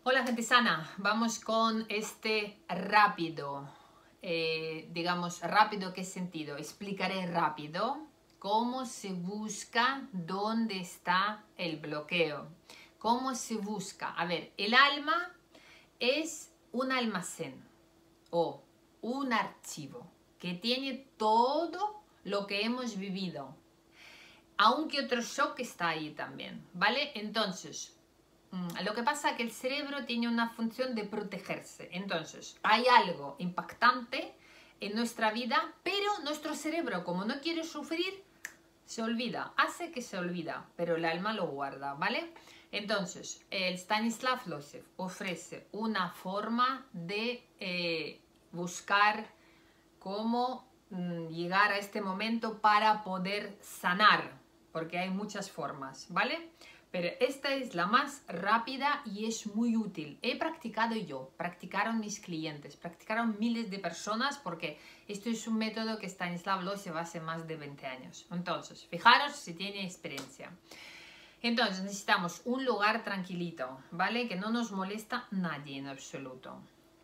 Hola gente sana, vamos con este rápido, digamos rápido, ¿qué sentido? Explicaré rápido cómo se busca dónde está el bloqueo. ¿Cómo se busca? A ver, el alma es un almacén o un archivo que tiene todo lo que hemos vivido, aunque otro shock está ahí también, ¿vale? Entonces, lo que pasa es que el cerebro tiene una función de protegerse. Entonces, hay algo impactante en nuestra vida, pero nuestro cerebro, como no quiere sufrir, se olvida, hace que se olvida, pero el alma lo guarda, ¿vale? Entonces, el Stanislav Lossev ofrece una forma de buscar cómo llegar a este momento para poder sanar, porque hay muchas formas, ¿vale? Pero esta es la más rápida y es muy útil. He practicado yo, practicaron mis clientes, practicaron miles de personas porque esto es un método que Stanislav Lossev hace más de 20 años. Entonces, fijaros si tiene experiencia. Entonces, necesitamos un lugar tranquilito, ¿vale? Que no nos molesta nadie en absoluto.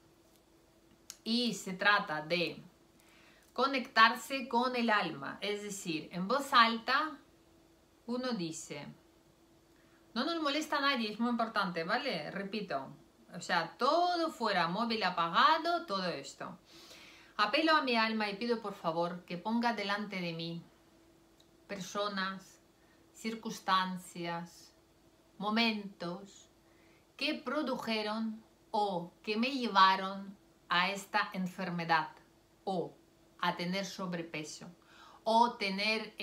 Y se trata de conectarse con el alma, es decir, en voz alta uno dice, no nos molesta a nadie, es muy importante, ¿vale? Repito, o sea, todo fuera, móvil apagado, todo esto. Apelo a mi alma y pido por favor que ponga delante de mí personas, circunstancias, momentos que produjeron o que me llevaron a esta enfermedad o a tener sobrepeso o tener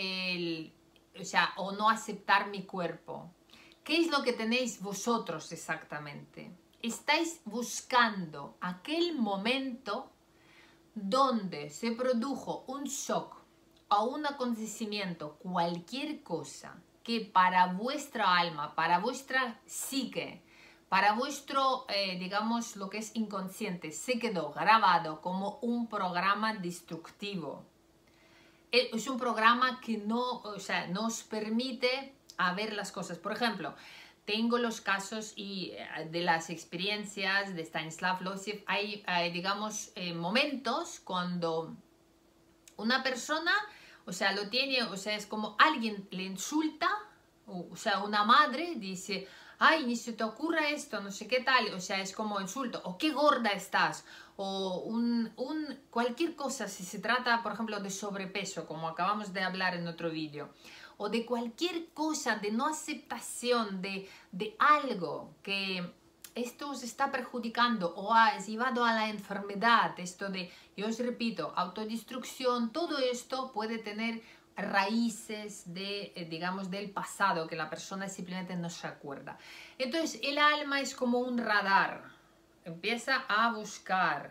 o no aceptar mi cuerpo. ¿Qué es lo que tenéis vosotros exactamente? Estáis buscando aquel momento donde se produjo un shock o un acontecimiento, cualquier cosa que para vuestra alma, para vuestra psique, para vuestro, digamos, lo que es inconsciente, se quedó grabado como un programa destructivo. Es un programa que no, o sea, nos permite a ver las cosas. Por ejemplo, tengo los casos y de las experiencias de Stanislav Lossev. Hay digamos, momentos cuando una persona, o sea, lo tiene, o sea, es como alguien le insulta, o sea, una madre dice, ay, ni se te ocurra esto, no sé qué tal, o sea, es como insulto, o qué gorda estás, o cualquier cosa, si se trata, por ejemplo, de sobrepeso, como acabamos de hablar en otro vídeo, o de cualquier cosa, de no aceptación de algo que esto os está perjudicando o ha llevado a la enfermedad, esto de, yo os repito, autodestrucción, todo esto puede tener raíces de, digamos, del pasado, que la persona simplemente no se acuerda. Entonces, el alma es como un radar, empieza a buscar.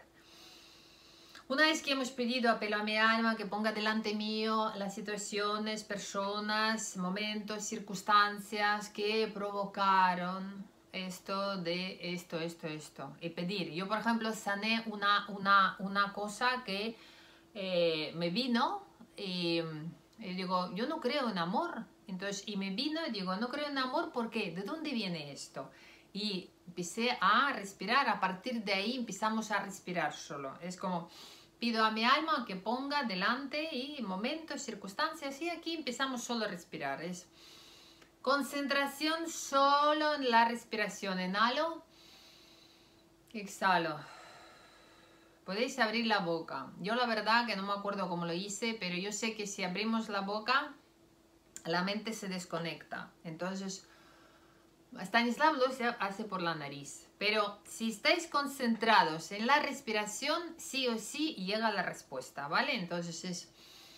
Una vez que hemos pedido, apelo a mi alma que ponga delante mío las situaciones, personas, momentos, circunstancias que provocaron esto de esto. Y pedir. Yo, por ejemplo, sané una cosa que me vino y digo, yo no creo en amor. Entonces, y me vino y digo, no creo en amor, ¿por qué? ¿De dónde viene esto? Y empecé a respirar, a partir de ahí empezamos a respirar solo. Es como, pido a mi alma que ponga delante y momentos, circunstancias, y aquí empezamos solo a respirar. Es concentración solo en la respiración. Inhalo, exhalo. Podéis abrir la boca. Yo la verdad que no me acuerdo cómo lo hice, pero yo sé que si abrimos la boca, la mente se desconecta. Entonces, Stanislav lo hace por la nariz. Pero si estáis concentrados en la respiración, sí o sí llega la respuesta, ¿vale? Entonces es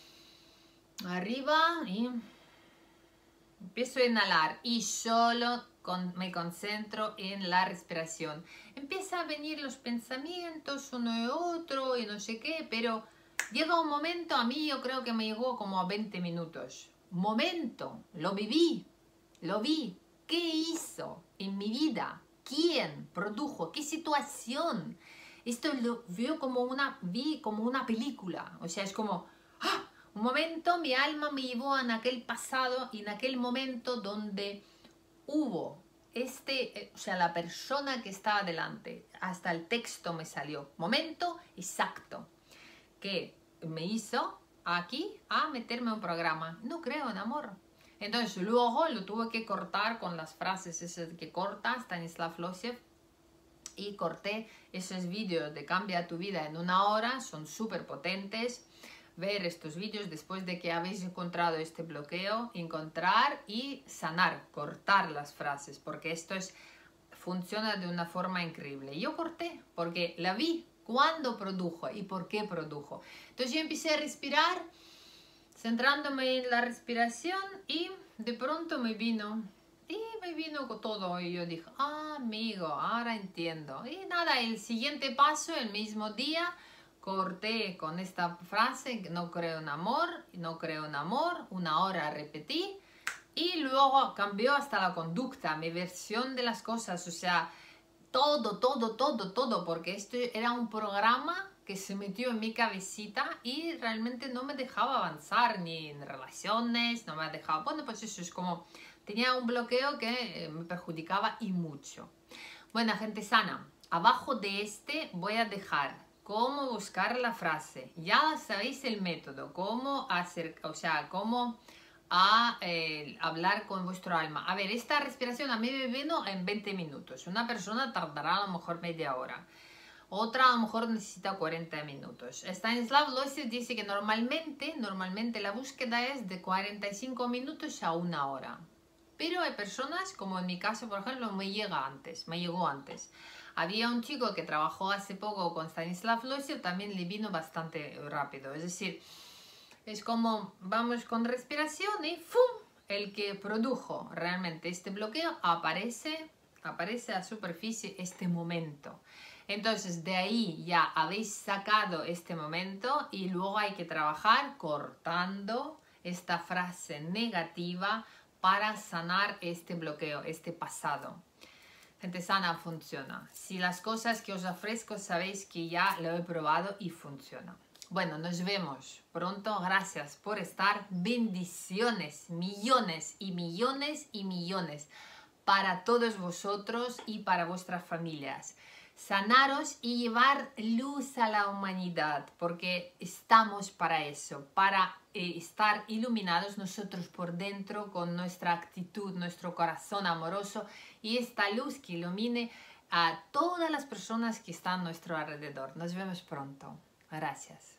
arriba y empiezo a inhalar y solo me concentro en la respiración. Empieza a venir los pensamientos uno y otro y no sé qué, pero llega un momento, a mí yo creo que me llegó como a 20 minutos. Momento, lo viví, lo vi. ¿Qué hizo en mi vida? ¿Quién produjo? ¿Qué situación? Esto lo vi como una película. O sea, es como, ¡ah! Un momento mi alma me llevó en aquel pasado y en aquel momento donde hubo o sea, la persona que estaba delante, hasta el texto me salió, momento exacto, que me hizo aquí a meterme un programa. No creo en amor. Entonces luego lo tuve que cortar con las frases esas que corta Stanislav Losiev, y corté esos vídeos de Cambia tu vida en 1 hora, son súper potentes. Ver estos vídeos después de que habéis encontrado este bloqueo, encontrar y sanar, cortar las frases, porque esto funciona de una forma increíble. Yo corté porque la vi cuándo produjo y por qué produjo. Entonces yo empecé a respirar, centrándome en la respiración, y de pronto me vino con todo, y yo dije, amigo, ahora entiendo. Y nada, el siguiente paso, el mismo día, corté con esta frase, no creo en amor, no creo en amor, 1 hora repetí, y luego cambió hasta la conducta, mi versión de las cosas, o sea, todo, porque esto era un programa que se metió en mi cabecita y realmente no me dejaba avanzar ni en relaciones, no me dejaba, bueno, pues eso es como, tenía un bloqueo que me perjudicaba y mucho. Bueno, gente sana, abajo de este voy a dejar cómo buscar la frase, ya sabéis el método, cómo hacer, o sea, cómo hablar con vuestro alma. A ver, esta respiración a mí me vino en 20 minutos. Una persona tardará a lo mejor media hora. Otra a lo mejor necesita 40 minutos. Stanislav Losiev dice que normalmente la búsqueda es de 45 minutos a 1 hora. Pero hay personas, como en mi caso, por ejemplo, me llegó antes. Había un chico que trabajó hace poco con Stanislav Losiev, también le vino bastante rápido. Es decir, es como vamos con respiración y ¡fum! El que produjo realmente este bloqueo aparece a la superficie este momento. Entonces de ahí ya habéis sacado este momento y luego hay que trabajar cortando esta frase negativa para sanar este bloqueo, este pasado. Gente sana, funciona. Si las cosas que os ofrezco sabéis que ya lo he probado y funciona. Bueno, nos vemos pronto. Gracias por estar. Bendiciones, millones y millones y millones para todos vosotros y para vuestras familias. Sanaros y llevar luz a la humanidad, porque estamos para eso, para estar iluminados nosotros por dentro con nuestra actitud, nuestro corazón amoroso, y esta luz que ilumine a todas las personas que están a nuestro alrededor. Nos vemos pronto. Gracias.